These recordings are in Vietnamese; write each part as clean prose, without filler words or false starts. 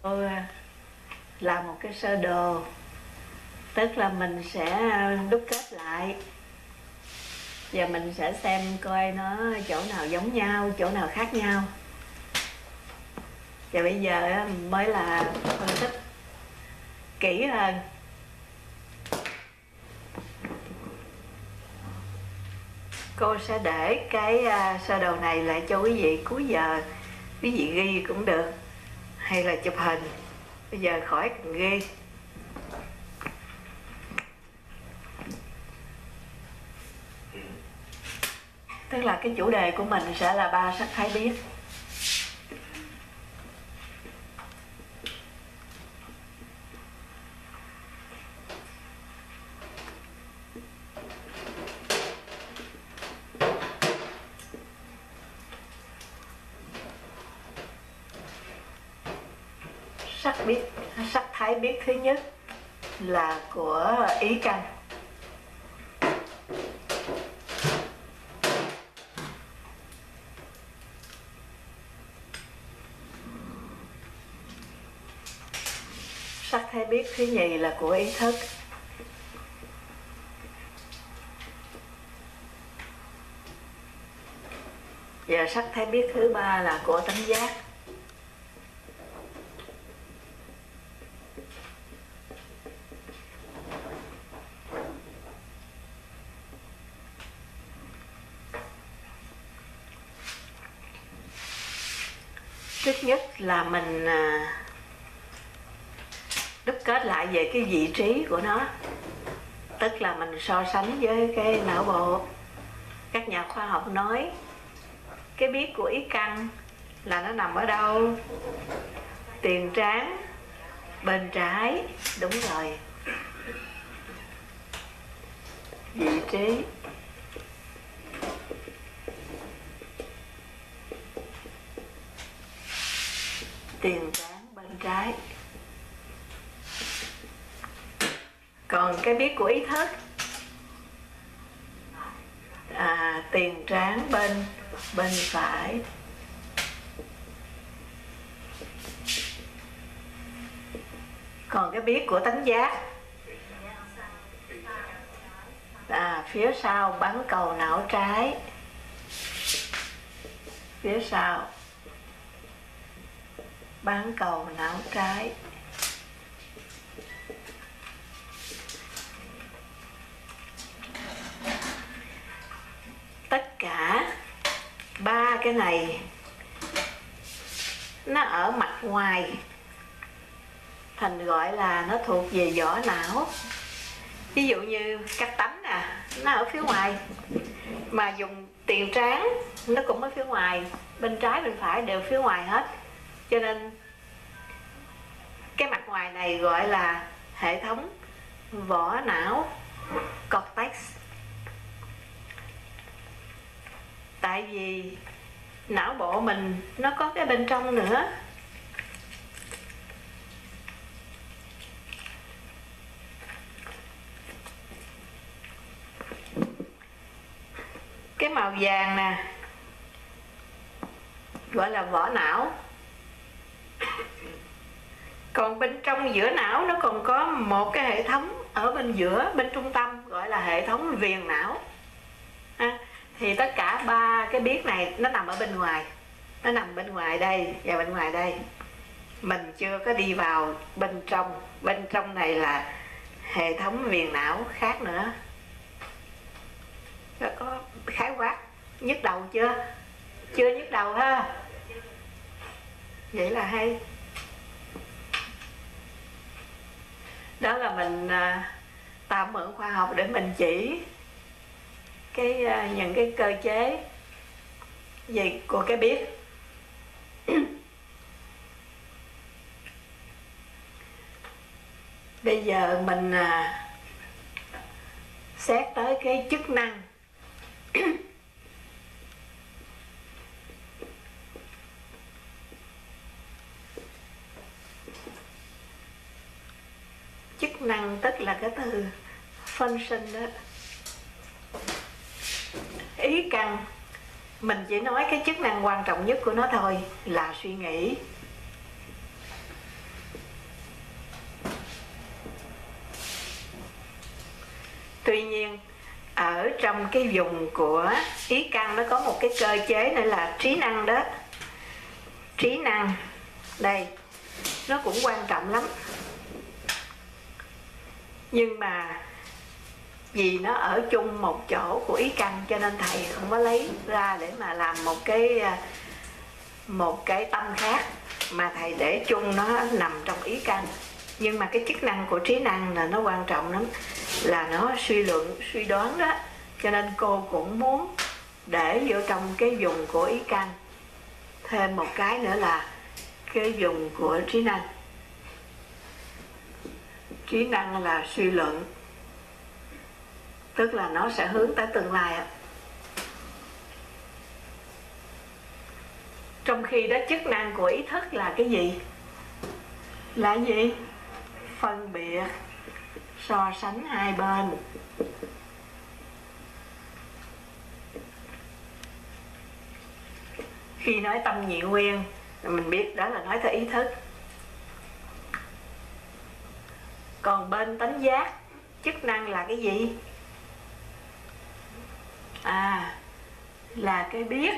Tôi làm một cái sơ đồ, tức là mình sẽ đúc kết lại và mình sẽ xem coi nó chỗ nào giống nhau, chỗ nào khác nhau. Và bây giờ mới là phân tích kỹ hơn. Cô sẽ để cái sơ đồ này lại cho quý vị cuối giờ, quý vị ghi cũng được hay là chụp hình. Bây giờ khỏi cần ghi. Tức là cái chủ đề của mình sẽ là 3 sắc thái biết. Sắc thái biết thứ nhất là của ý căn. Sắc thái biết thứ nhì là của ý thức. Và sắc thái biết thứ ba là của tánh giác. Trước nhất là mình đúc kết lại về cái vị trí của nó, tức là mình so sánh với cái não bộ. Các nhà khoa học nói cái biết của ý căn là nó nằm ở đâu? Tiền trán bên trái. Đúng rồi, vị trí tiền trán bên trái. Còn cái biết của ý thức tiền trán bên phải. Còn cái biết của tánh giác phía sau bán cầu não trái. Phía sau bán cầu não trái. Tất cả ba cái này nó ở mặt ngoài, thành gọi là nó thuộc về vỏ não. Ví dụ như cắt tánh nó ở phía ngoài, mà dùng tiền trán nó cũng ở phía ngoài, bên trái bên phải đều phía ngoài hết. Cho nên cái mặt ngoài này gọi là hệ thống vỏ não cortex. Tại vì não bộ mình nó có cái bên trong nữa. Cái màu vàng nè gọi là vỏ não. Còn bên trong giữa não nó còn có một cái hệ thống ở bên giữa, bên trung tâm, gọi là hệ thống viền não. Thì tất cả ba cái biết này nó nằm ở bên ngoài. Nó nằm bên ngoài đây và bên ngoài đây. Mình chưa có đi vào bên trong. Bên trong này là hệ thống viền não khác nữa. Có khái quát nhức đầu chưa? Chưa nhức đầu ha? Vậy là hay. Đó là mình tạm mượn khoa học để mình chỉ những cái cơ chế về của cái biết. Bây giờ mình xét tới cái chức năng. Chức năng tức là cái từ function đó. Ý căn mình chỉ nói cái chức năng quan trọng nhất của nó thôi là suy nghĩ. Tuy nhiên ở trong cái vùng của ý căn nó có một cái cơ chế nữa là trí năng đó. Trí năng đây nó cũng quan trọng lắm, nhưng mà vì nó ở chung một chỗ của ý căn cho nên thầy không có lấy ra để mà làm một cái tâm khác, mà thầy để chung nó nằm trong ý căn. Nhưng mà cái chức năng của trí năng là nó quan trọng lắm, là nó suy luận, suy đoán đó, cho nên cô cũng muốn để vô trong cái vùng của ý căn thêm một cái nữa là cái vùng của trí năng. Trí năng là suy luận, tức là nó sẽ hướng tới tương lai. Trong khi đó chức năng của ý thức là cái gì? Là gì? Phân biệt, so sánh hai bên. Khi nói tâm nhị nguyên, mình biết đó là nói tới ý thức. Còn bên tánh giác, chức năng là cái gì? Là cái biết.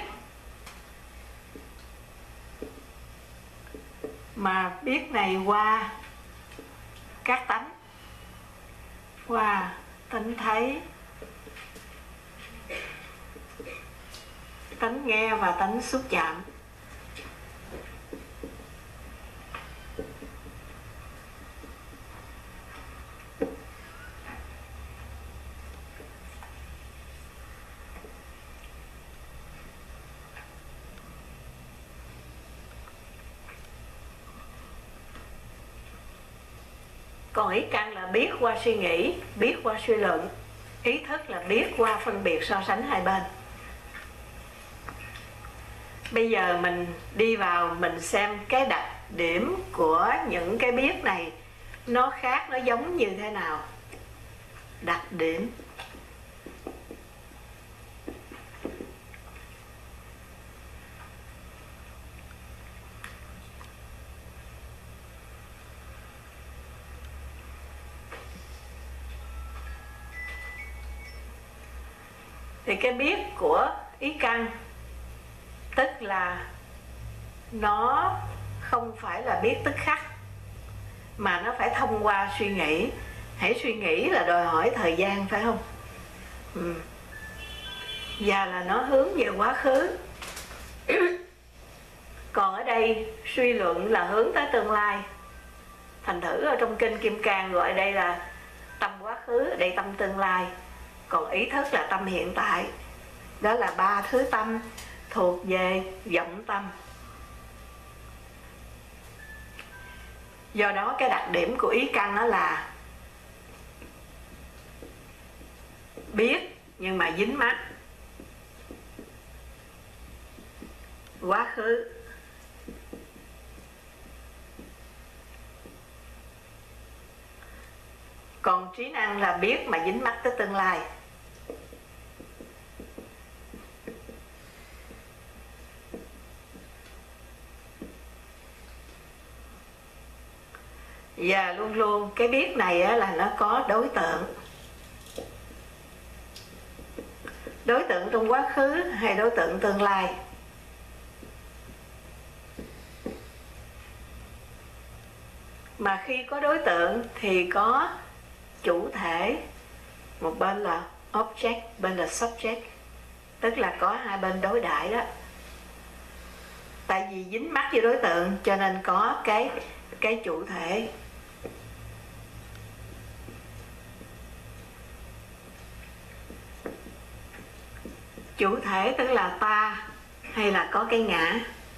Mà biết này qua các tánh, qua tánh thấy, tánh nghe và tánh xúc chạm. Còn ý căn là biết qua suy nghĩ, biết qua suy luận. Ý thức là biết qua phân biệt so sánh hai bên. Bây giờ mình đi vào mình xem cái đặc điểm của những cái biết này nó khác, nó giống như thế nào. Đặc điểm. Thì cái biết của ý căn tức là nó không phải là biết tức khắc, mà nó phải thông qua suy nghĩ. Hãy suy nghĩ là đòi hỏi thời gian, phải không? Và là nó hướng về quá khứ. Còn ở đây suy luận là hướng tới tương lai. Thành thử ở trong kinh Kim Cang gọi đây là tâm quá khứ, đây tâm tương lai. Còn ý thức là tâm hiện tại. Đó là ba thứ tâm thuộc về vọng tâm. Do đó cái đặc điểm của ý căn đó là biết nhưng mà dính mắc quá khứ. Còn trí năng là biết mà dính mắc tới tương lai. Và luôn luôn cái biết này là nó có đối tượng. Đối tượng trong quá khứ hay đối tượng tương lai. Mà khi có đối tượng thì có chủ thể. Một bên là object, bên là subject. Tức là có hai bên đối đãi đó. Tại vì dính mắc với đối tượng cho nên có cái chủ thể. Chủ thể tức là ta hay là có cái ngã.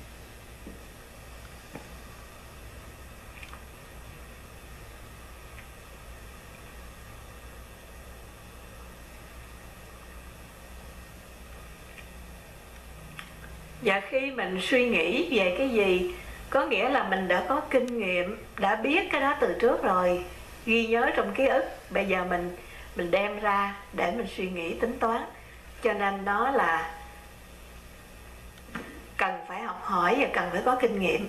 Và khi mình suy nghĩ về cái gì, có nghĩa là mình đã có kinh nghiệm, đã biết cái đó từ trước rồi, ghi nhớ trong ký ức. Bây giờ mình đem ra để mình suy nghĩ tính toán. Cho nên nó là cần phải học hỏi và cần phải có kinh nghiệm.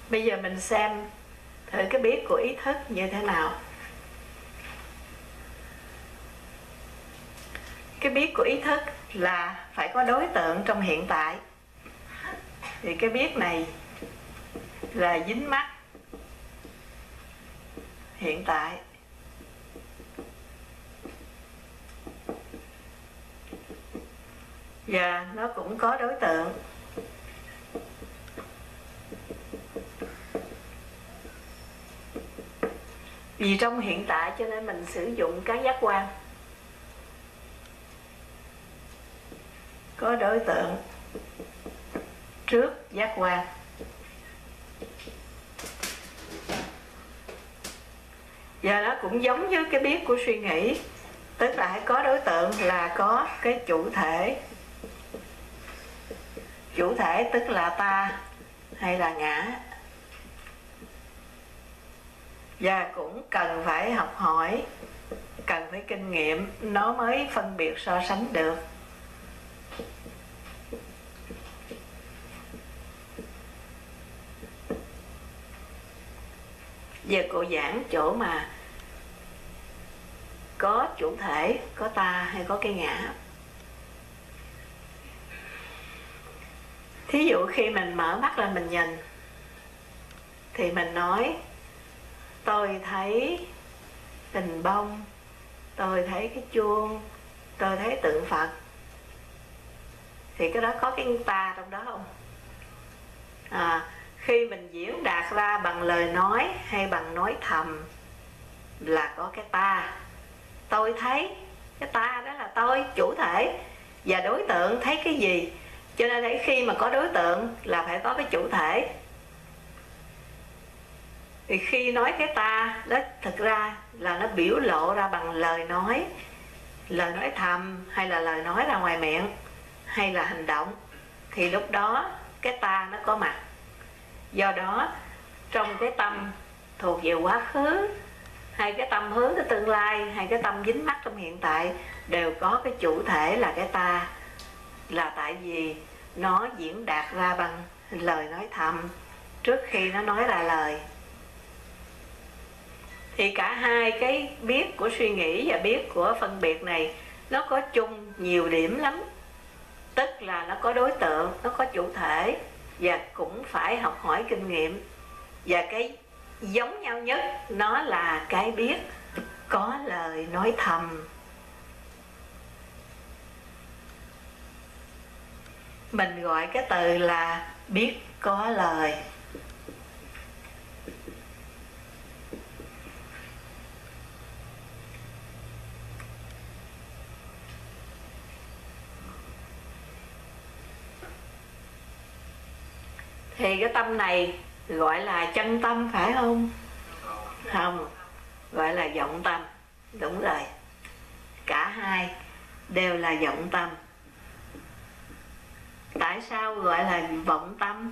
Bây giờ mình xem thử cái biết của ý thức như thế nào. Cái biết của ý thức là phải có đối tượng trong hiện tại. Thì cái biết này là dính mắc hiện tại. Và nó cũng có đối tượng. Vì trong hiện tại cho nên mình sử dụng cái giác quan. Có đối tượng trước giác quan. Và nó cũng giống với cái biết của suy nghĩ. Tức là hãy có đối tượng là có cái chủ thể. Chủ thể tức là ta hay là ngã. Và cũng cần phải học hỏi, cần phải kinh nghiệm, nó mới phân biệt so sánh được. Giờ cô giảng chỗ mà có chủ thể, có ta hay có cái ngã. Thí dụ khi mình mở mắt lên mình nhìn, thì mình nói tôi thấy hình bông, tôi thấy cái chuông, tôi thấy tượng Phật. Thì cái đó có cái ta trong đó không? Khi mình diễn đạt ra bằng lời nói hay bằng nói thầm là có cái ta. Tôi thấy, cái ta đó là tôi, chủ thể. Và đối tượng thấy cái gì? Cho nên khi mà có đối tượng là phải có cái chủ thể. Thì khi nói cái ta đó thực ra là nó biểu lộ ra bằng lời nói thầm, hay là lời nói ra ngoài miệng, hay là hành động. Thì lúc đó cái ta nó có mặt. Do đó trong cái tâm thuộc về quá khứ, hay cái tâm hướng tới tương lai, hay cái tâm dính mắc trong hiện tại, đều có cái chủ thể là cái ta. Là tại vì nó diễn đạt ra bằng lời nói thầm trước khi nó nói ra lời. Thì cả hai cái biết của suy nghĩ và biết của phân biệt này nó có chung nhiều điểm lắm. Tức là nó có đối tượng, nó có chủ thể, và cũng phải học hỏi kinh nghiệm. Và cái giống nhau nhất nó là cái biết có lời nói thầm. Mình gọi cái từ là biết có lời. Thì cái tâm này gọi là chân tâm phải không? Không, gọi là vọng tâm. Đúng rồi, cả hai đều là vọng tâm. Tại sao gọi là vọng tâm?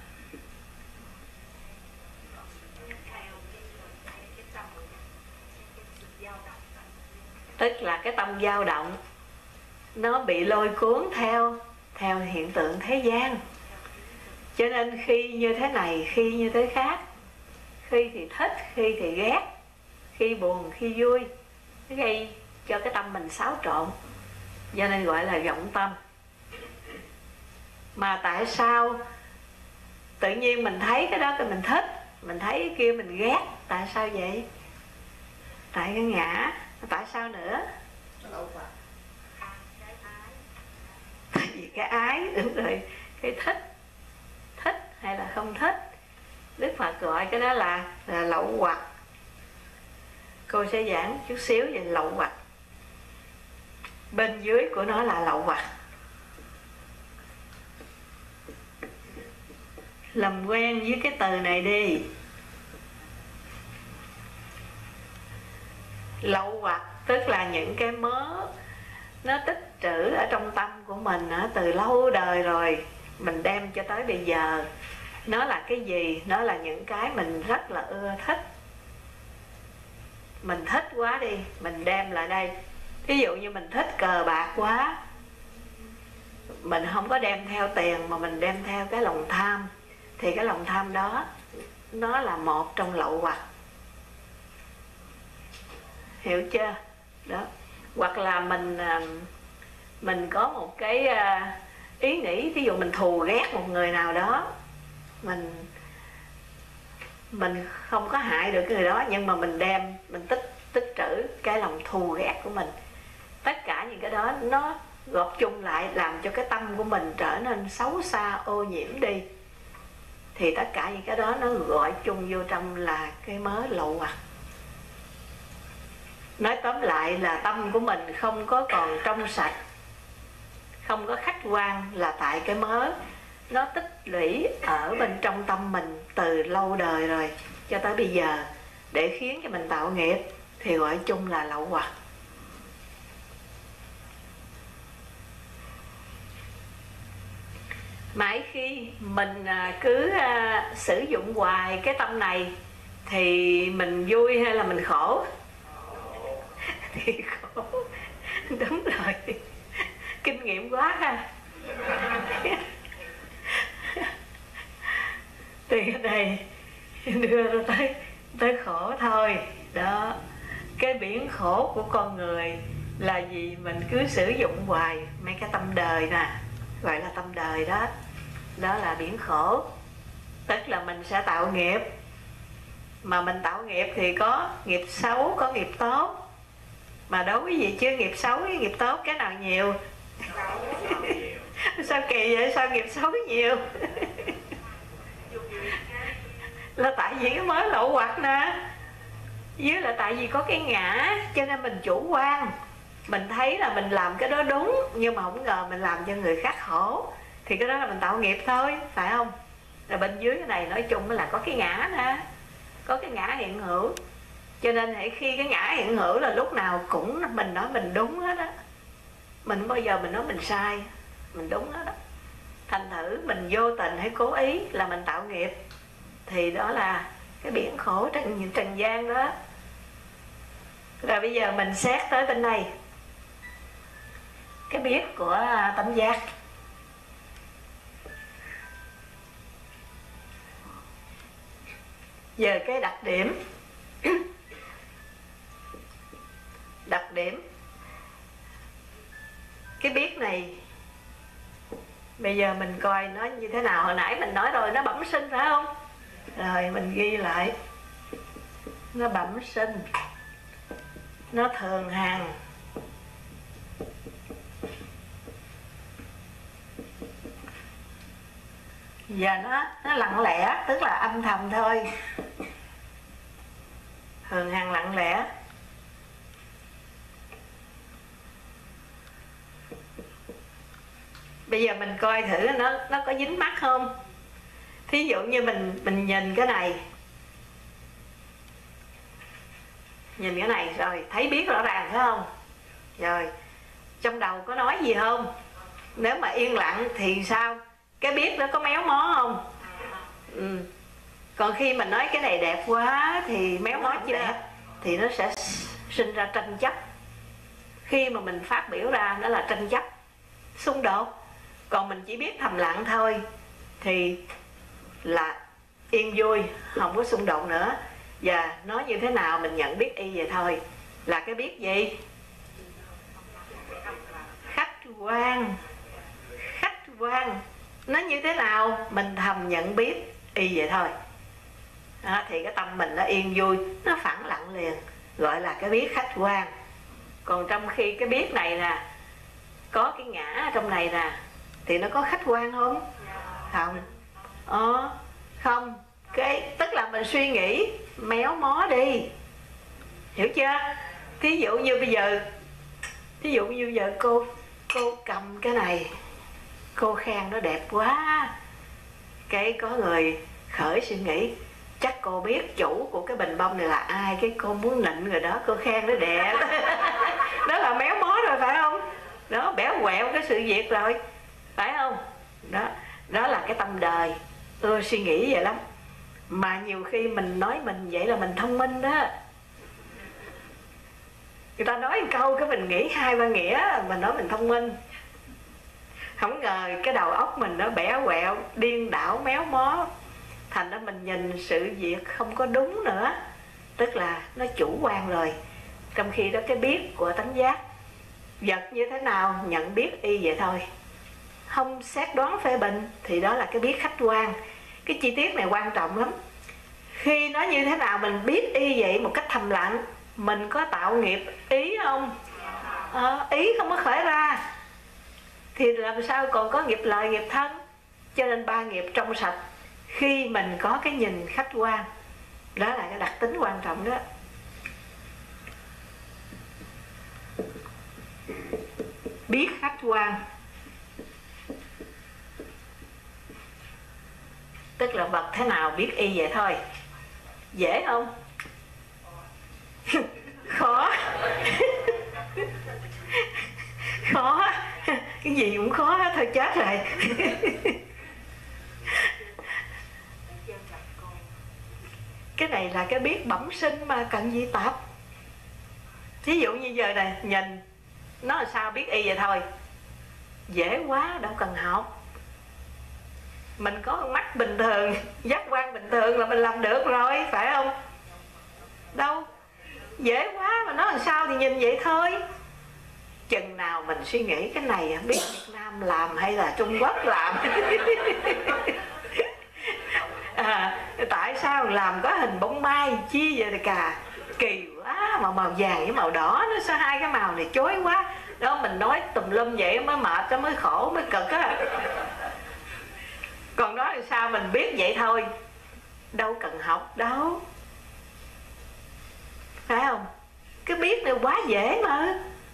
Tức là cái tâm dao động, nó bị lôi cuốn theo hiện tượng thế gian. Cho nên khi như thế này, khi như thế khác, khi thì thích, khi thì ghét, khi buồn, khi vui, nó gây cho cái tâm mình xáo trộn. Cho nên gọi là vọng tâm. Mà tại sao tự nhiên mình thấy cái đó cái mình thích, mình thấy cái kia mình ghét? Tại sao vậy? Tại cái ngã. Tại sao nữa? Tại vì cái ái, đúng rồi. Cái thích hay là không thích. Đức Phật gọi cái đó là lậu hoặc. Cô sẽ giảng chút xíu về lậu hoặc. Bên dưới của nó là lậu hoặc. Làm quen với cái từ này đi. Lậu hoặc tức là những cái mớ nó tích trữ ở trong tâm của mình từ lâu đời rồi, mình đem cho tới bây giờ. Nó là cái gì? Nó là những cái mình rất là ưa thích. Mình thích quá đi, mình đem lại đây. Ví dụ như mình thích cờ bạc quá, mình không có đem theo tiền mà mình đem theo cái lòng tham. thì cái lòng tham đó nó là một trong lậu hoặc. Hiểu chưa? Đó. Hoặc là mình có một cái ý nghĩ, ví dụ mình thù ghét một người nào đó, mình không có hại được cái người đó, nhưng mà mình tích trữ cái lòng thù ghét của mình. Tất cả những cái đó nó gộp chung lại làm cho cái tâm của mình trở nên xấu xa, ô nhiễm đi. Thì tất cả những cái đó nó gọi chung vô trong là cái mớ lậu hoặc. Nói tóm lại là tâm của mình không có còn trong sạch, không có khách quan, là tại cái mớ nó tích lũy ở bên trong tâm mình từ lâu đời rồi cho tới bây giờ, để khiến cho mình tạo nghiệp, thì gọi chung là lậu hoặc. Mãi khi mình cứ sử dụng hoài cái tâm này thì mình vui hay là mình khổ? Thì khổ. Đúng rồi, kinh nghiệm quá ha. Thì cái này đưa ra tới khổ thôi. Đó, cái biển khổ của con người là gì? Mình cứ sử dụng hoài mấy cái tâm đời nè, gọi là tâm đời đó. Đó là biển khổ. Tức là mình sẽ tạo nghiệp. Mà mình tạo nghiệp thì có nghiệp xấu, có nghiệp tốt. Mà đối với gì chứ nghiệp xấu với nghiệp tốt cái nào nhiều? Sao kỳ vậy? Sao nghiệp xấu nhiều? Là tại vì cái mớ lậu hoặc nè, với là tại vì có cái ngã, cho nên mình chủ quan. Mình thấy là mình làm cái đó đúng, nhưng mà không ngờ mình làm cho người khác khổ, thì cái đó là mình tạo nghiệp thôi, phải không? Rồi bên dưới cái này nói chung là có cái ngã nè, có cái ngã hiện hữu. Cho nên hãy khi cái ngã hiện hữu là lúc nào cũng mình nói mình đúng hết á. Mình không bao giờ mình nói mình sai, mình đúng hết á. Thành thử mình vô tình hay cố ý là mình tạo nghiệp. Thì đó là cái biển khổ trần gian đó. Rồi bây giờ mình xét tới bên này, cái biết của tâm giác. Giờ cái đặc điểm. Đặc điểm cái biết này, bây giờ mình coi nó như thế nào. Hồi nãy mình nói rồi, nó bẩm sinh phải không? Rồi mình ghi lại. Nó bẩm sinh, nó thường hằng, và nó lặng lẽ, tức là âm thầm thôi. Thường hằng lặng lẽ. Bây giờ mình coi thử nó có dính mắt không? Thí dụ như mình nhìn cái này, nhìn cái này rồi thấy biết rõ ràng phải không? Rồi trong đầu có nói gì không? Nếu mà yên lặng thì sao? Cái biết nó có méo mó không? Còn khi mình nói cái này đẹp quá thì méo mó chưa đẹp, thì nó sẽ sinh ra tranh chấp. Khi mà mình phát biểu ra nó là tranh chấp, xung đột. Còn mình chỉ biết thầm lặng thôi thì là yên vui, không có xung đột nữa. Và nói như thế nào mình nhận biết y vậy thôi. Là cái biết gì? Khách quan. Khách quan. Nó như thế nào mình thầm nhận biết y vậy thôi. Đó, thì cái tâm mình nó yên vui, nó phẳng lặng liền, gọi là cái biết khách quan. Còn trong khi cái biết này nè, có cái ngã trong này nè, thì nó có khách quan không? Không. Không. Tức là mình suy nghĩ méo mó đi. Hiểu chưa? Thí dụ như bây giờ cô cầm cái này, cô khen nó đẹp quá. Cái có người khởi suy nghĩ, chắc cô biết chủ của cái bình bông này là ai, cái cô muốn nịnh người đó, cô khen nó đẹp. Đó là méo mó rồi phải không? Đó, béo quẹo cái sự việc rồi, phải không? Đó là cái tâm đời. Tôi suy nghĩ vậy lắm. Mà nhiều khi mình nói mình vậy là mình thông minh đó. Người ta nói một câu cái mình nghĩ 2-3 nghĩa, mình nói mình thông minh. Không ngờ cái đầu óc mình nó bẻ quẹo, điên đảo, méo mó, thành ra mình nhìn sự việc không có đúng nữa, tức là nó chủ quan rồi. Trong khi đó cái biết của tánh giác, vật như thế nào nhận biết y vậy thôi, không xét đoán phê bình, thì đó là cái biết khách quan. Cái chi tiết này quan trọng lắm. Khi nó như thế nào mình biết y vậy một cách thầm lặng, mình có tạo nghiệp ý không? Ý không có khởi ra thì làm sao còn có nghiệp lợi nghiệp thân. Cho nên 3 nghiệp trong sạch khi mình có cái nhìn khách quan, đó là cái đặc tính quan trọng đó. Biết khách quan tức là vật thế nào biết y vậy thôi. Dễ không? Khó. Khó. Cái gì cũng khó thôi, chết rồi. Cái này là cái biết bẩm sinh mà cần gì tập. Thí dụ như giờ này nhìn nó là sao biết y vậy thôi, dễ quá, đâu cần học. Mình có con mắt bình thường, giác quan bình thường là mình làm được rồi, phải không? Đâu, dễ quá, mà nó làm sao thì nhìn vậy thôi. Chừng nào mình suy nghĩ cái này biết Việt Nam làm hay là Trung Quốc làm. Tại sao làm có hình bông mai chi vậy cả, kỳ quá, mà màu vàng với màu đỏ nó sao hai cái màu này chói quá. Đó, mình nói tùm lum vậy mới mệt, cho mới khổ, mới cực á. Còn nói là sao mình biết vậy thôi, đâu cần học đâu, phải không? Cái biết này quá dễ mà,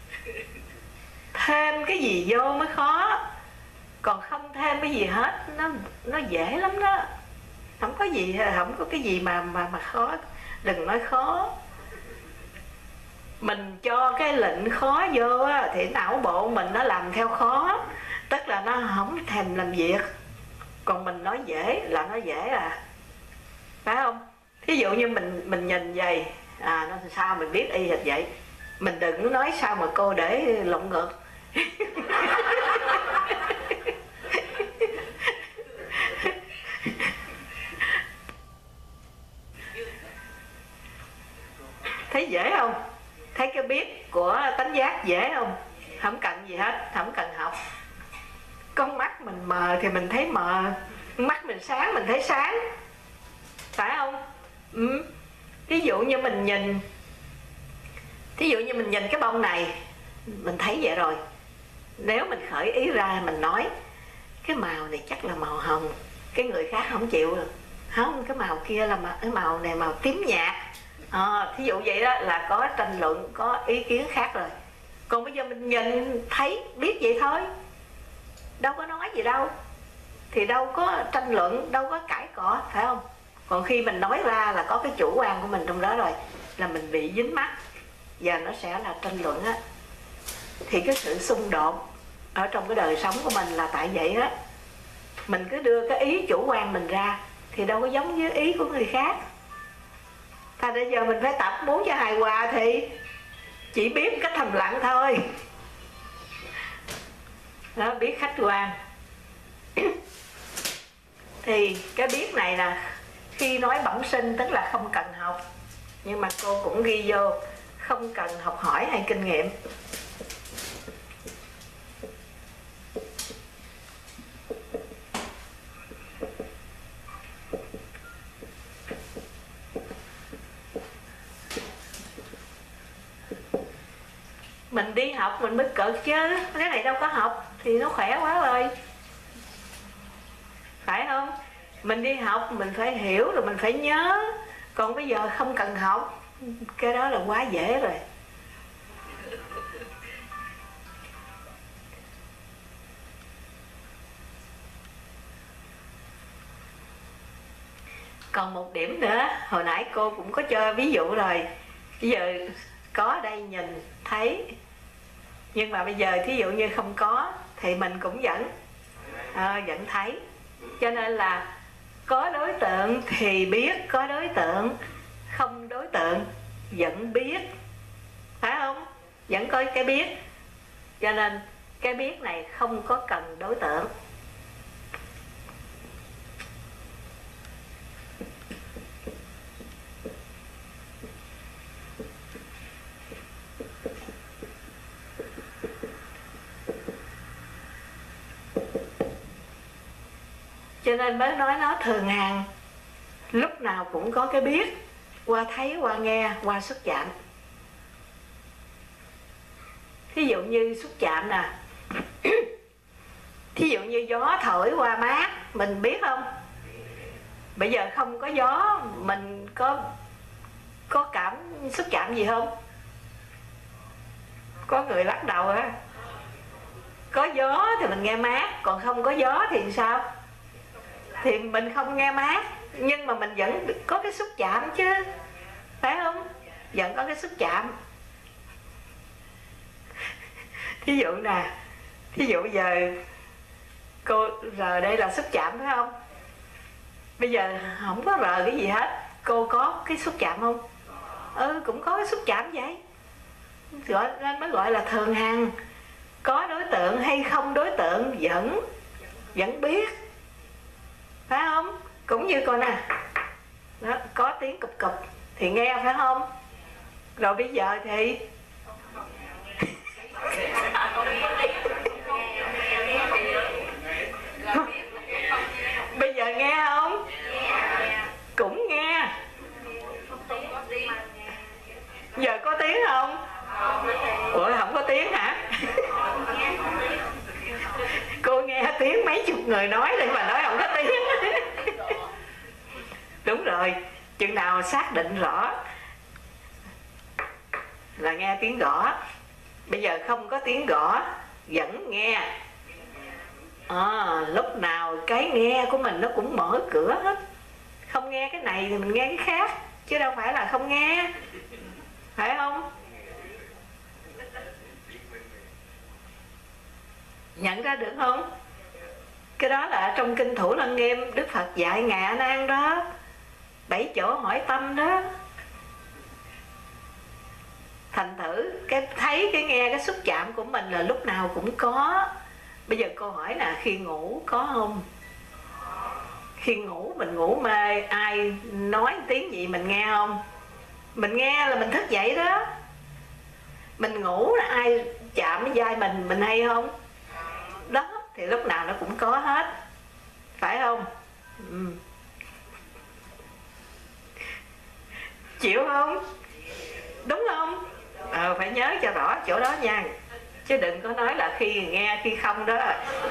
thêm cái gì vô mới khó. Còn không thêm cái gì hết, nó dễ lắm đó. Không có gì, không có cái gì mà khó. Đừng nói khó. Mình cho cái lệnh khó vô á, thì não bộ mình nó làm theo khó, tức là nó không thèm làm việc. Còn mình nói dễ là nó dễ à, phải không? Thí dụ như mình nhìn vậy, nó sao mình biết y hệt vậy. Mình đừng nói sao mà cô để lộn ngược. Thấy dễ không? Thấy cái biết của tánh giác dễ không? Không cần gì hết, không cần học. Con mắt mình mờ thì mình thấy mờ, mắt mình sáng mình thấy sáng, phải không? Ví dụ như mình nhìn, thí dụ như mình nhìn cái bông này, mình thấy vậy rồi. Nếu mình khởi ý ra mình nói cái màu này chắc là màu hồng, cái người khác không chịu rồi. Không, cái màu kia là cái màu này màu tím nhạt. Thí dụ vậy đó là có tranh luận, có ý kiến khác rồi. Còn bây giờ mình nhìn thấy biết vậy thôi, đâu có nói gì đâu, thì đâu có tranh luận, đâu có cãi cọ, phải không? Còn khi mình nói ra là có cái chủ quan của mình trong đó rồi, là mình bị dính mắc và nó sẽ là tranh luận á. Thì cái sự xung đột ở trong cái đời sống của mình là tại vậy đó. Mình cứ đưa cái ý chủ quan mình ra thì đâu có giống với ý của người khác. Thành ra giờ mình phải tập muốn cho hài hòa thì chỉ biết một cách thầm lặng thôi. Đó, biết khách quan. Thì cái biết này là khi nói bẩm sinh tức là không cần học. Nhưng mà cô cũng ghi vô không cần học hỏi hay kinh nghiệm. Mình đi học mình mới cực chứ, cái này đâu có học thì nó khỏe quá rồi, phải không? Mình đi học mình phải hiểu rồi mình phải nhớ. Còn bây giờ không cần học, cái đó là quá dễ rồi. Còn một điểm nữa, hồi nãy cô cũng có cho ví dụ rồi. Bây giờ có đây nhìn thấy, nhưng mà bây giờ thí dụ như không có thì mình cũng vẫn thấy. Cho nên là có đối tượng thì biết có đối tượng, không đối tượng vẫn biết, phải không? Vẫn có cái biết. Cho nên cái biết này không có cần đối tượng. Cho nên mới nói nó thường hằng, lúc nào cũng có cái biết, qua thấy, qua nghe, qua xúc chạm. Thí dụ như xúc chạm nè, thí dụ như gió thổi qua mát, mình biết không? Bây giờ không có gió, mình có cảm xúc chạm gì không? Có người lắc đầu á. Có gió thì mình nghe mát, còn không có gió thì sao? Thì mình không nghe mát, nhưng mà mình vẫn có cái xúc chạm chứ, phải không? Vẫn có cái xúc chạm. Thí dụ nè, thí dụ giờ cô rờ đây là xúc chạm phải không? Bây giờ không có rờ cái gì hết, cô có cái xúc chạm không? Cũng có cái xúc chạm vậy. Gọi nên mới gọi là thường hằng. Có đối tượng hay không đối tượng vẫn biết, phải không? Cũng như cô nè đó, có tiếng cụp cụp thì nghe, phải không? Rồi bây giờ thì bây giờ nghe không? Cũng nghe. Giờ có tiếng không? Ủa không có tiếng hả? Cô nghe tiếng mấy chục người nói lên mà nói không có tiếng. Đúng rồi, chừng nào xác định rõ là nghe tiếng gõ. Bây giờ không có tiếng gõ vẫn nghe. Lúc nào cái nghe của mình nó cũng mở cửa hết. Không nghe cái này thì mình nghe cái khác, chứ đâu phải là không nghe, phải không? Nhận ra được không? Cái đó là trong kinh Thủ Lăng Nghiêm Đức Phật dạy Ngài A Nan đó, 7 chỗ hỏi tâm đó. Thành thử cái thấy, cái nghe, cái xúc chạm của mình là lúc nào cũng có. Bây giờ cô hỏi là khi ngủ có không? Khi ngủ mình ngủ mê, ai nói tiếng gì mình nghe không? Mình nghe là mình thức dậy đó. Mình ngủ là ai chạm cái vai mình hay không? Đó, thì lúc nào nó cũng có hết, phải không? Chịu không? Đúng không? Phải nhớ cho rõ chỗ đó nha, chứ đừng có nói là khi nghe khi không đó.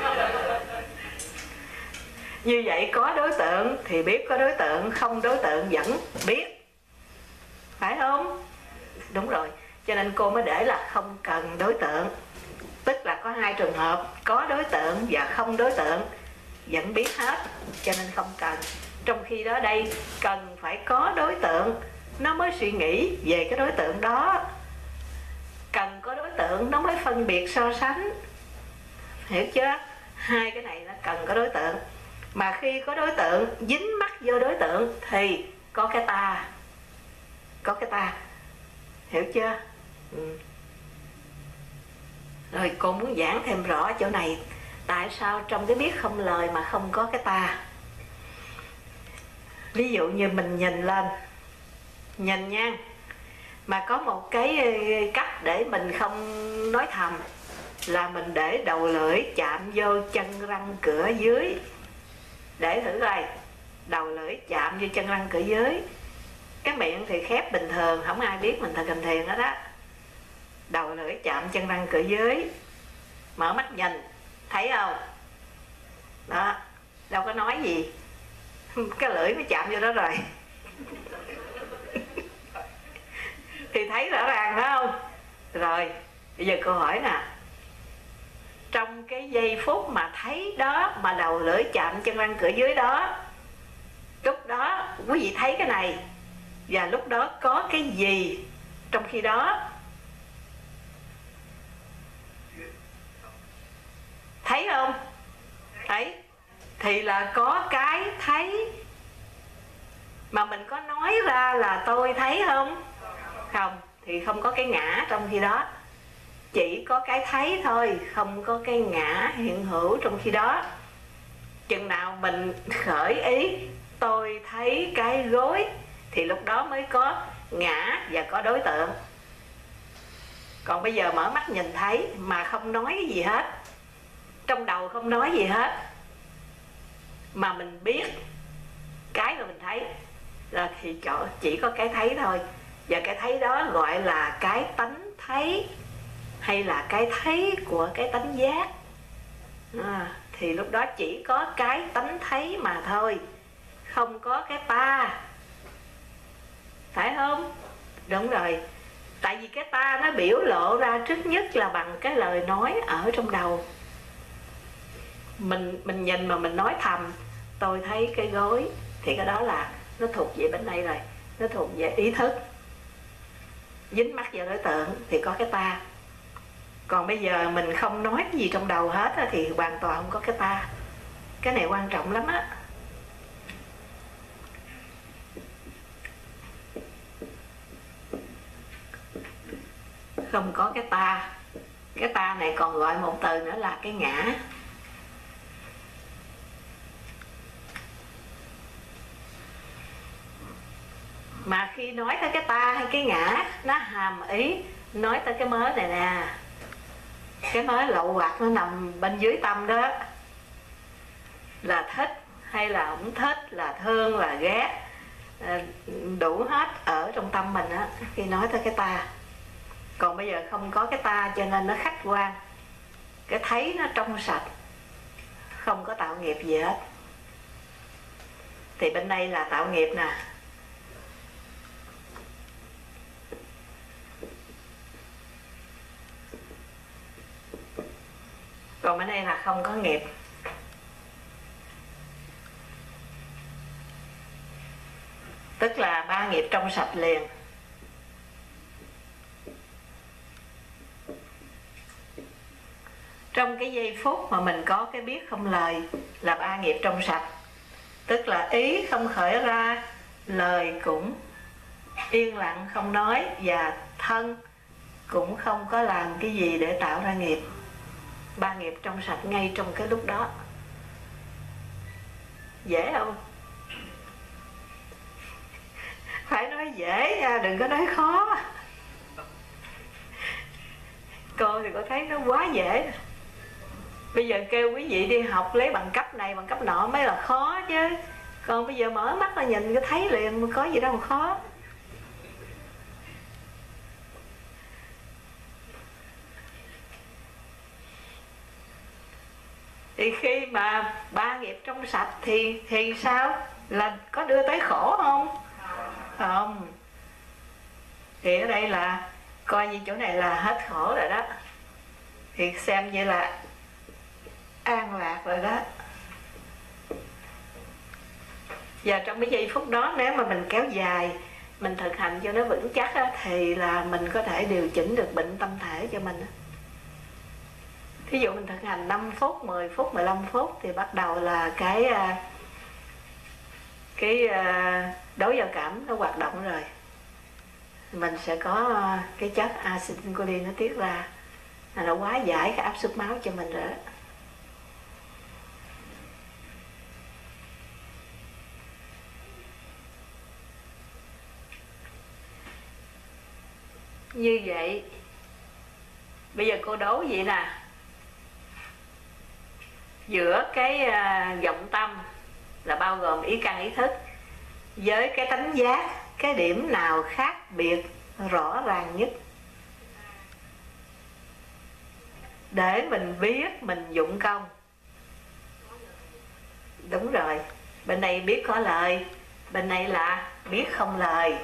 Như vậy có đối tượng thì biết có đối tượng, không đối tượng vẫn biết, phải không? Đúng rồi, cho nên cô mới để là không cần đối tượng. Tức là có hai trường hợp, có đối tượng và không đối tượng, vẫn biết hết, cho nên không cần. Trong khi đó đây cần phải có đối tượng nó mới suy nghĩ về cái đối tượng đó. Cần có đối tượng nó mới phân biệt so sánh. Hiểu chưa? Hai cái này nó cần có đối tượng. Mà khi có đối tượng, dính mắc vô đối tượng thì có cái ta. Có cái ta. Hiểu chưa? Rồi cô muốn giảng thêm rõ chỗ này. Tại sao trong cái biết không lời mà không có cái ta? Ví dụ như mình nhìn lên, nhìn nha, mà có một cái cách để mình không nói thầm, là mình để đầu lưỡi chạm vô chân răng cửa dưới. Để thử coi, đầu lưỡi chạm vô chân răng cửa dưới. Cái miệng thì khép bình thường, không ai biết mình thực hành thiền hết á. Đầu lưỡi chạm chân răng cửa dưới, mở mắt nhìn, thấy không? Đó, đâu có nói gì, cái lưỡi nó chạm vô đó rồi. Thì thấy rõ ràng phải không? Rồi, bây giờ cô hỏi nè, trong cái giây phút mà thấy đó, mà đầu lưỡi chạm chân răng cửa dưới đó, lúc đó quý vị thấy cái này, và lúc đó có cái gì trong khi đó? Thấy không? Thấy. Thì là có cái thấy. Mà mình có nói ra là tôi thấy không? Không, thì không có cái ngã trong khi đó. Chỉ có cái thấy thôi, không có cái ngã hiện hữu trong khi đó. Chừng nào mình khởi ý tôi thấy cái gối, thì lúc đó mới có ngã và có đối tượng. Còn bây giờ mở mắt nhìn thấy mà không nói cái gì hết, trong đầu không nói gì hết, mà mình biết cái mà mình thấy là thì chỉ có cái thấy thôi, và cái thấy đó gọi là cái tánh thấy hay là cái thấy của cái tánh giác. Thì lúc đó chỉ có cái tánh thấy mà thôi, không có cái ta, phải không? Đúng rồi, tại vì cái ta nó biểu lộ ra trước nhất là bằng cái lời nói ở trong đầu. Mình nhìn mà mình nói thầm tôi thấy cái gối, thì cái đó là nó thuộc về bên này rồi, nó thuộc về ý thức, dính mắc vào đối tượng thì có cái ta. Còn bây giờ mình không nói cái gì trong đầu hết thì hoàn toàn không có cái ta. Cái này quan trọng lắm á. Không có cái ta. Cái ta này còn gọi một từ nữa là cái ngã. Mà khi nói tới cái ta hay cái ngã, nó hàm ý nói tới cái mớ này nè. Cái mớ lậu hoặc nó nằm bên dưới tâm đó, là thích hay là không thích, là thương là ghét, đủ hết ở trong tâm mình á, khi nói tới cái ta. Còn bây giờ không có cái ta cho nên nó khách quan, cái thấy nó trong sạch, không có tạo nghiệp gì hết. Thì bên đây là tạo nghiệp nè. Còn bên đây là không có nghiệp. Tức là ba nghiệp trong sạch liền. Trong cái giây phút mà mình có cái biết không lời là ba nghiệp trong sạch. Tức là ý không khởi ra, lời cũng yên lặng không nói, và thân cũng không có làm cái gì để tạo ra nghiệp. Ba nghiệp trong sạch ngay trong cái lúc đó. Dễ không? Phải nói dễ nha, đừng có nói khó. Cô thì cô thấy nó quá dễ. Bây giờ kêu quý vị đi học lấy bằng cấp này bằng cấp nọ mới là khó chứ. Còn bây giờ mở mắt là nhìn cái thấy liền, có gì đâu mà khó. Thì khi mà ba nghiệp trong sạch thì sao? Là có đưa tới khổ không? Không. Thì ở đây là coi như chỗ này là hết khổ rồi đó. Thì xem như là an lạc rồi đó. Và trong cái giây phút đó, nếu mà mình kéo dài, mình thực hành cho nó vững chắc á, thì là mình có thể điều chỉnh được bệnh tâm thể cho mình á. Thí dụ mình thực hành 5 phút, 10 phút, 15 phút thì bắt đầu là cái đối giao cảm nó hoạt động rồi. Mình sẽ có cái chất acetylcholine nó tiết ra, nó hóa giải cái áp suất máu cho mình rồi đó. Như vậy bây giờ cô đố vậy nè, giữa cái vọng tâm là bao gồm ý căn ý thức với cái tánh giác, cái điểm nào khác biệt rõ ràng nhất để mình biết mình dụng công? Đúng rồi, bên đây biết có lời, bên đây là biết không lời.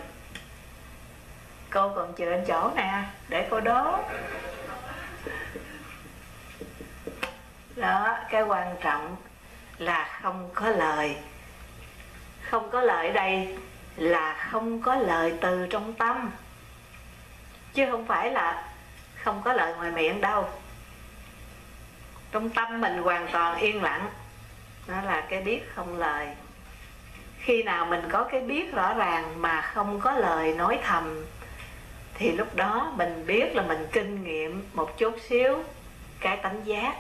Cô còn chưa đến chỗ nè, để cô đố. Đó, cái quan trọng là không có lời. Không có lời ở đây là không có lời từ trong tâm, chứ không phải là không có lời ngoài miệng đâu. Trong tâm mình hoàn toàn yên lặng, đó là cái biết không lời. Khi nào mình có cái biết rõ ràng mà không có lời nói thầm, thì lúc đó mình biết là mình kinh nghiệm một chút xíu cái tánh giác.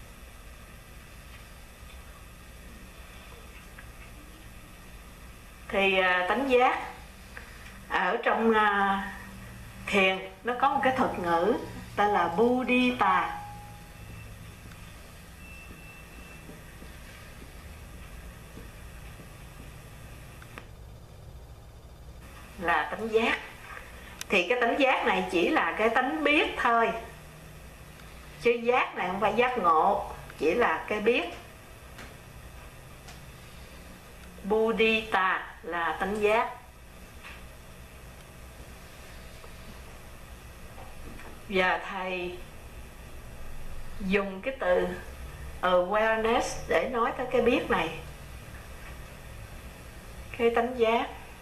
Thì tánh giác ở trong thiền nó có một cái thuật ngữ tên là Buddhita. tánh giác. Thì cái tánh giác này chỉ là cái tánh biết thôi, chứ giác này không phải giác ngộ, chỉ là cái biết. Buddhita là tánh giác. Và thầy dùng cái từ awareness để nói tới cái biết này, cái tánh giác.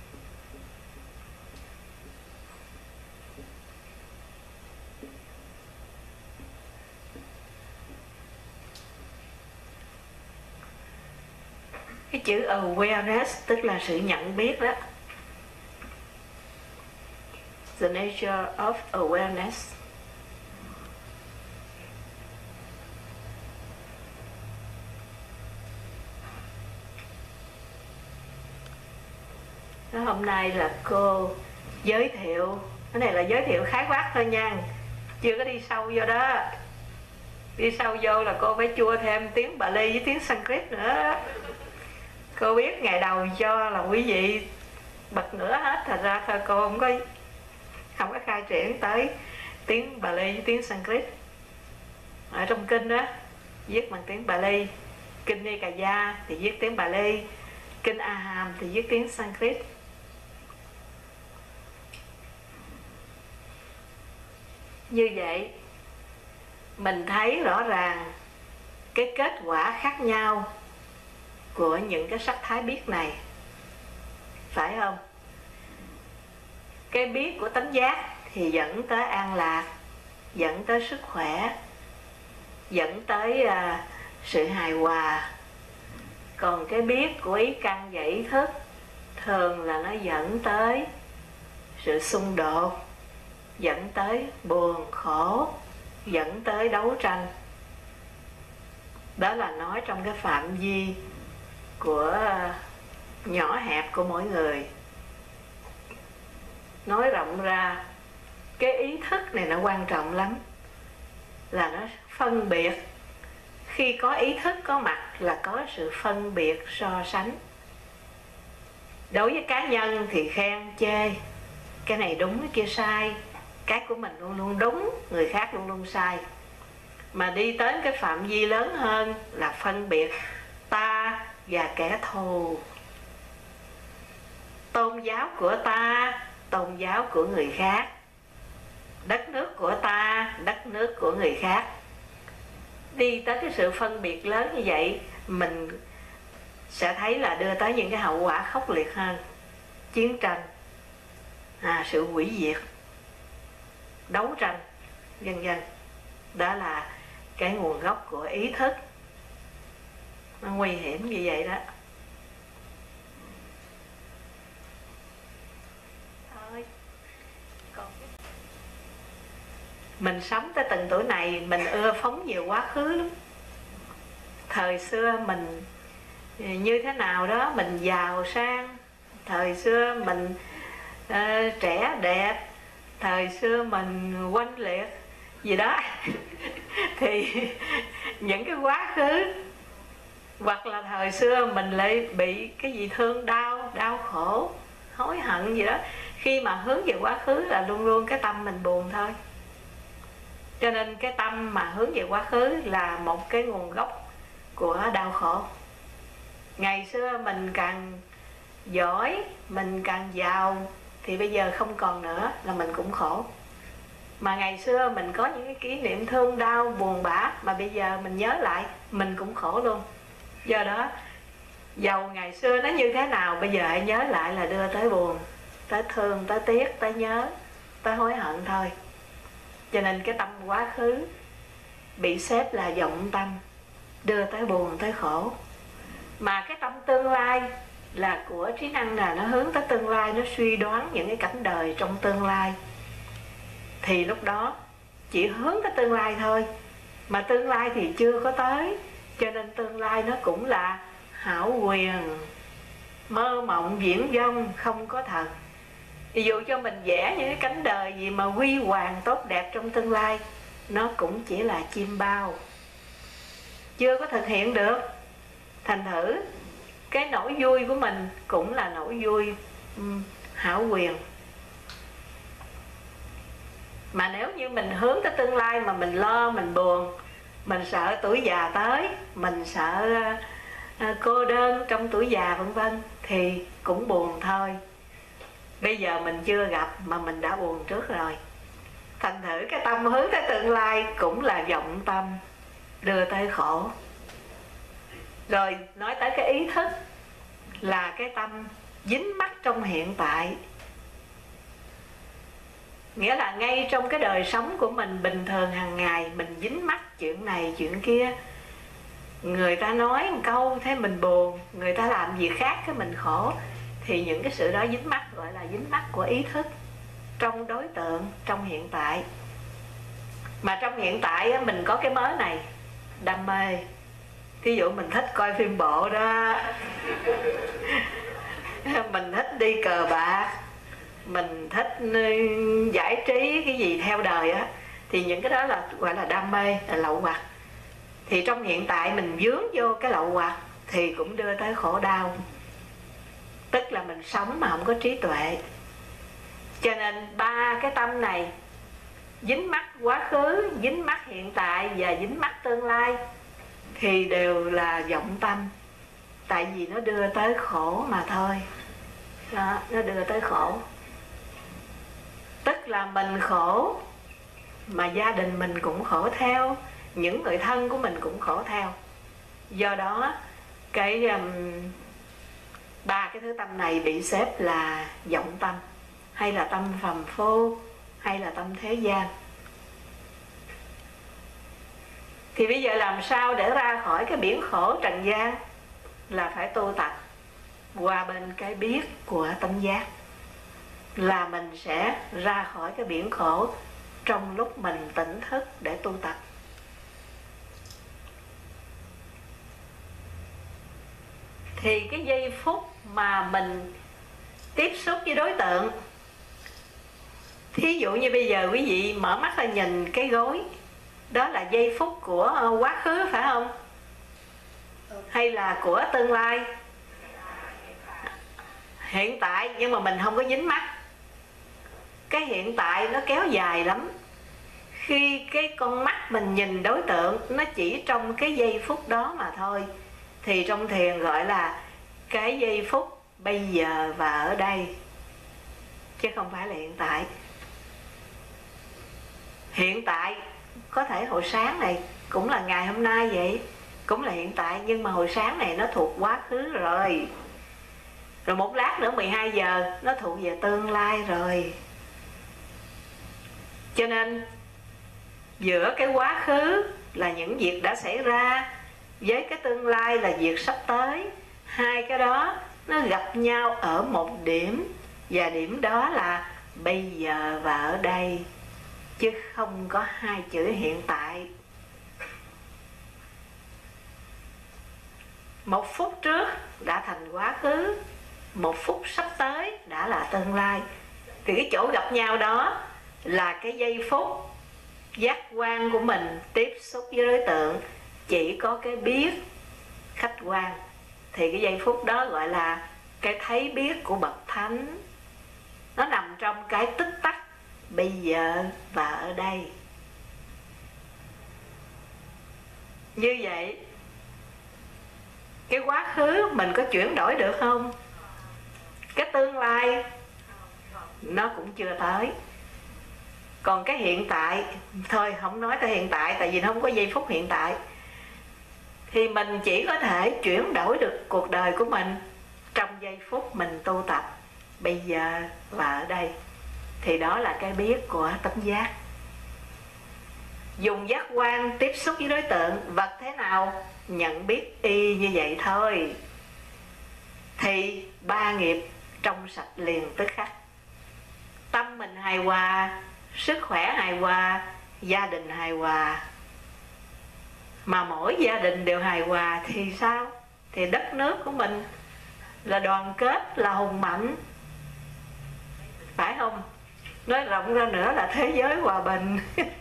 Cái chữ awareness tức là sự nhận biết đó. The nature of awareness. Hôm nay là cô giới thiệu, cái này là giới thiệu khái quát thôi nha, chưa có đi sâu vô đó. Đi sâu vô là cô phải chua thêm tiếng Bali với tiếng Sanskrit nữa. Cô biết ngày đầu cho là quý vị bật nửa hết, thật ra thôi cô không có khai triển tới tiếng Bali với tiếng Sanskrit. Ở trong kinh đó viết bằng tiếng Bali, kinh Nikaya thì viết tiếng Bali, kinh Aham thì viết tiếng Sanskrit. Như vậy mình thấy rõ ràng cái kết quả khác nhau của những cái sắc thái biết này, phải không? Cái biết của tánh giác thì dẫn tới an lạc, dẫn tới sức khỏe, dẫn tới sự hài hòa. Còn cái biết của ý căn và ý thức thường là nó dẫn tới sự xung đột, dẫn tới buồn khổ, dẫn tới đấu tranh. Đó là nói trong cái phạm vi của nhỏ hẹp của mỗi người. Nói rộng ra, cái ý thức này nó quan trọng lắm, là nó phân biệt. Khi có ý thức có mặt là có sự phân biệt so sánh. Đối với cá nhân thì khen chê, cái này đúng cái kia sai, cái của mình luôn luôn đúng, người khác luôn luôn sai. Mà đi tới cái phạm vi lớn hơn là phân biệt ta và kẻ thù, tôn giáo của ta, tôn giáo của người khác, đất nước của ta, đất nước của người khác. Đi tới cái sự phân biệt lớn như vậy, mình sẽ thấy là đưa tới những cái hậu quả khốc liệt hơn. Chiến tranh, sự hủy diệt, đấu tranh, vân vân. Đó là cái nguồn gốc của ý thức. Nó nguy hiểm như vậy đó. Thôi, mình sống tới từng tuổi này, mình ưa phóng về quá khứ lắm. Thời xưa mình như thế nào đó, mình giàu sang. Thời xưa mình trẻ đẹp. Thời xưa mình oanh liệt gì đó. Thì những cái quá khứ, hoặc là thời xưa mình lại bị cái gì thương đau, đau khổ, hối hận gì đó. Khi mà hướng về quá khứ là luôn luôn cái tâm mình buồn thôi. Cho nên cái tâm mà hướng về quá khứ là một cái nguồn gốc của đau khổ. Ngày xưa mình càng giỏi, mình càng giàu, thì bây giờ không còn nữa là mình cũng khổ. Mà ngày xưa mình có những cái kỷ niệm thương đau, buồn bã, mà bây giờ mình nhớ lại, mình cũng khổ luôn. Do đó, dầu ngày xưa nó như thế nào, bây giờ hãy nhớ lại là đưa tới buồn, tới thương, tới tiếc, tới nhớ, tới hối hận thôi. Cho nên cái tâm quá khứ bị xếp là vọng tâm, đưa tới buồn, tới khổ. Mà cái tâm tương lai là của trí năng, là nó hướng tới tương lai, nó suy đoán những cái cảnh đời trong tương lai. Thì lúc đó chỉ hướng tới tương lai thôi, mà tương lai thì chưa có tới. Cho nên tương lai nó cũng là hão huyền, mơ mộng viễn vông, không có thật. Ví dụ cho mình vẽ những cái cánh đời gì mà huy hoàng tốt đẹp trong tương lai, nó cũng chỉ là chim bao, chưa có thực hiện được. Thành thử cái nỗi vui của mình cũng là nỗi vui hão huyền, Mà nếu như mình hướng tới tương lai mà mình lo, mình buồn, mình sợ tuổi già tới, mình sợ cô đơn trong tuổi già vân vân, thì cũng buồn thôi. Bây giờ mình chưa gặp mà mình đã buồn trước rồi. Thành thử cái tâm hướng tới tương lai cũng là vọng tâm đưa tới khổ. Rồi nói tới cái ý thức là cái tâm dính mắc trong hiện tại. Nghĩa là ngay trong cái đời sống của mình bình thường hàng ngày, mình dính mắc chuyện này chuyện kia. Người ta nói một câu thế mình buồn, người ta làm việc khác cái mình khổ. Thì những cái sự đó dính mắc gọi là dính mắc của ý thức trong đối tượng, trong hiện tại. Mà trong hiện tại mình có cái mớ này, đam mê. Thí dụ mình thích coi phim bộ đó, mình thích đi cờ bạc, mình thích giải trí cái gì theo đời á, thì những cái đó là gọi là đam mê, là lậu hoặc. Thì trong hiện tại mình vướng vô cái lậu hoặc thì cũng đưa tới khổ đau. Tức là mình sống mà không có trí tuệ. Cho nên ba cái tâm này, dính mắc quá khứ, dính mắc hiện tại và dính mắc tương lai, thì đều là vọng tâm. Tại vì nó đưa tới khổ mà thôi. Đó, nó đưa tới khổ. Tức là mình khổ mà gia đình mình cũng khổ theo, những người thân của mình cũng khổ theo. Do đó cái ba cái thứ tâm này bị xếp là vọng tâm, hay là tâm phàm phu, hay là tâm thế gian. Thì bây giờ làm sao để ra khỏi cái biển khổ trần gian? Là phải tu tập qua bên cái biết của tánh giác, là mình sẽ ra khỏi cái biển khổ trong lúc mình tỉnh thức để tu tập. Thì cái giây phút mà mình tiếp xúc với đối tượng, thí dụ như bây giờ quý vị mở mắt ra nhìn cái gối, đó là giây phút của quá khứ phải không? Hay là của tương lai? Hiện tại, nhưng mà mình không có dính mắt. Cái hiện tại nó kéo dài lắm. Khi cái con mắt mình nhìn đối tượng, nó chỉ trong cái giây phút đó mà thôi. Thì trong thiền gọi là cái giây phút bây giờ và ở đây, chứ không phải là hiện tại. Hiện tại có thể hồi sáng này cũng là ngày hôm nay vậy, cũng là hiện tại, nhưng mà hồi sáng này nó thuộc quá khứ rồi. Rồi một lát nữa 12 giờ nó thuộc về tương lai rồi. Cho nên giữa cái quá khứ là những việc đã xảy ra, với cái tương lai là việc sắp tới, hai cái đó nó gặp nhau ở một điểm, và điểm đó là bây giờ và ở đây, chứ không có hai chữ hiện tại. Một phút trước đã thành quá khứ, một phút sắp tới đã là tương lai. Thì cái chỗ gặp nhau đó là cái giây phút giác quan của mình tiếp xúc với đối tượng, chỉ có cái biết khách quan. Thì cái giây phút đó gọi là cái thấy biết của bậc thánh. Nó nằm trong cái tích tắc bây giờ và ở đây. Như vậy cái quá khứ mình có chuyển đổi được không? Cái tương lai nó cũng chưa tới. Còn cái hiện tại, thôi không nói tới hiện tại, tại vì nó không có giây phút hiện tại. Thì mình chỉ có thể chuyển đổi được cuộc đời của mình trong giây phút mình tu tập bây giờ và ở đây. Thì đó là cái biết của tánh giác. Dùng giác quan tiếp xúc với đối tượng, vật thế nào nhận biết y như vậy thôi. Thì ba nghiệp trong sạch liền tức khắc. Tâm mình hài hòa, sức khỏe hài hòa, gia đình hài hòa. Mà mỗi gia đình đều hài hòa thì sao? Thì đất nước của mình là đoàn kết, là hùng mạnh, phải không? Nói rộng ra nữa là thế giới hòa bình.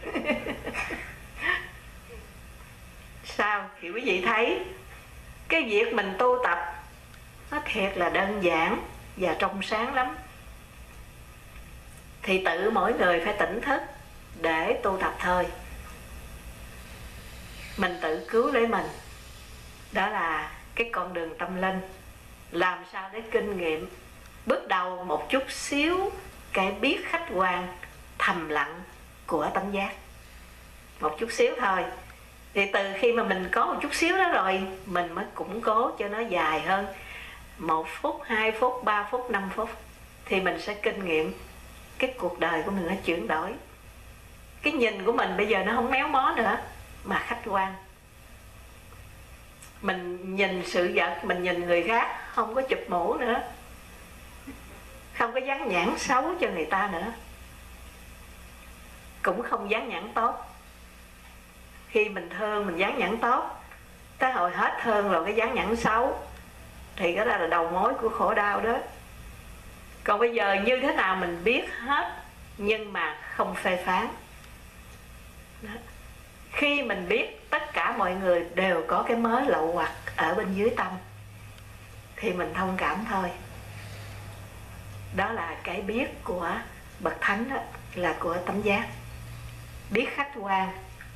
Sao? Thì quý vị thấy cái việc mình tu tập nó thiệt là đơn giản và trong sáng lắm. Thì tự mỗi người phải tỉnh thức để tu tập thôi. Mình tự cứu lấy mình. Đó là cái con đường tâm linh. Làm sao để kinh nghiệm bước đầu một chút xíu cái biết khách quan thầm lặng của tánh giác. Một chút xíu thôi. Thì từ khi mà mình có một chút xíu đó rồi, mình mới củng cố cho nó dài hơn 1 phút, 2 phút, 3 phút, 5 phút. Thì mình sẽ kinh nghiệm cái cuộc đời của mình nó chuyển đổi. Cái nhìn của mình bây giờ nó không méo mó nữa, mà khách quan. Mình nhìn sự vật, mình nhìn người khác không có chụp mũ nữa, không có dán nhãn xấu cho người ta nữa, cũng không dán nhãn tốt. Khi mình thương mình dán nhãn tốt, tới hồi hết thương rồi cái dán nhãn xấu, thì cái đó là đầu mối của khổ đau đó. Còn bây giờ như thế nào mình biết hết, nhưng mà không phê phán đó. Khi mình biết tất cả mọi người đều có cái mớ lậu hoặc ở bên dưới tâm, thì mình thông cảm thôi. Đó là cái biết của bậc thánh đó, là của tánh giác. Biết khách quan,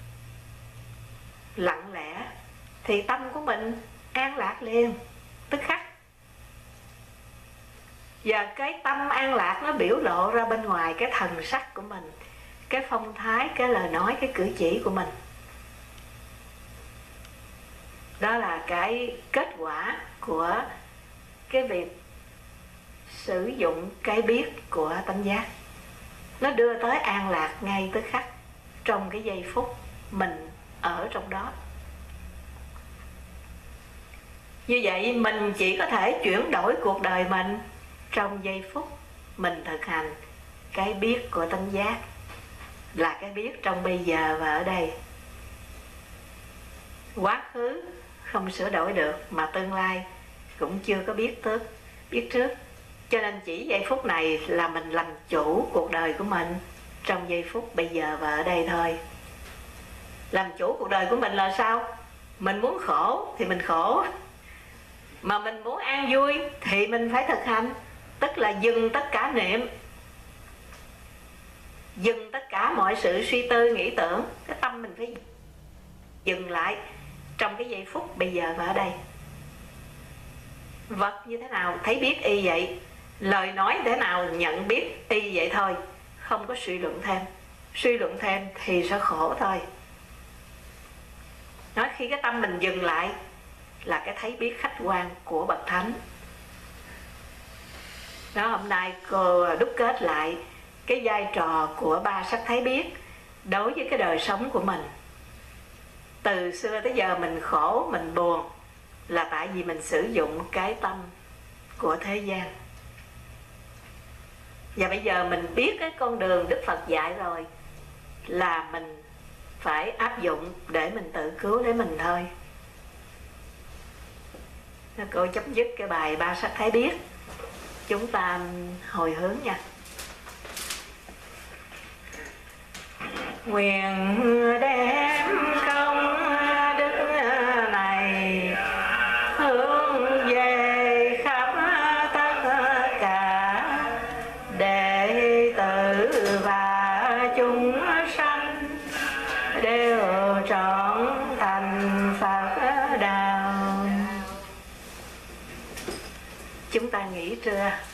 lặng lẽ, thì tâm của mình an lạc liền, tức khắc. Và cái tâm an lạc nó biểu lộ ra bên ngoài cái thần sắc của mình, cái phong thái, cái lời nói, cái cử chỉ của mình. Đó là cái kết quả của cái việc sử dụng cái biết của tánh giác. Nó đưa tới an lạc ngay tức khắc, trong cái giây phút mình ở trong đó. Như vậy mình chỉ có thể chuyển đổi cuộc đời mình trong giây phút mình thực hành cái biết của tánh giác, là cái biết trong bây giờ và ở đây. Quá khứ không sửa đổi được, mà tương lai cũng chưa có biết trước. Cho nên chỉ giây phút này là mình làm chủ cuộc đời của mình trong giây phút bây giờ và ở đây thôi. Làm chủ cuộc đời của mình là sao? Mình muốn khổ thì mình khổ, mà mình muốn an vui thì mình phải thực hành. Tức là dừng tất cả niệm, dừng tất cả mọi sự suy tư nghĩ tưởng. Cái tâm mình phải dừng lại trong cái giây phút bây giờ và ở đây. Vật như thế nào thấy biết y vậy, lời nói thế nào nhận biết y vậy thôi, không có suy luận thêm. Suy luận thêm thì sẽ khổ thôi. Nói khi cái tâm mình dừng lại là cái thấy biết khách quan của bậc thánh. Đó, hôm nay cô đúc kết lại cái vai trò của ba sắc thấy biết đối với cái đời sống của mình. Từ xưa tới giờ mình khổ, mình buồn là tại vì mình sử dụng cái tâm của thế gian. Và bây giờ mình biết cái con đường Đức Phật dạy rồi, là mình phải áp dụng để mình tự cứu lấy mình thôi. Cô chấm dứt cái bài ba sắc thấy biết. Chúng ta hồi hướng nha. Nguyện đem công đức này hướng về khắp tất cả đệ tử và chúng sanh đều trọn thành Phật đạo. Chúng ta nghỉ trưa.